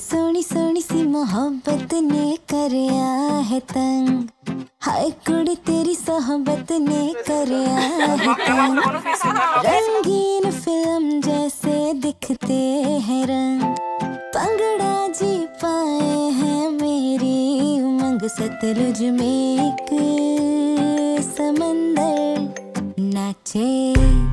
सोनी सोनी सी मोहब्बत ने करया है तंग, हाय कुड़ी तेरी सोहबत ने करया है तंग। रंगीन फिल्म जैसे दिखते हैं रंग, पंगड़ा जी पाए हैं मेरी उमंग। सतलुज में एक समंदर नाचे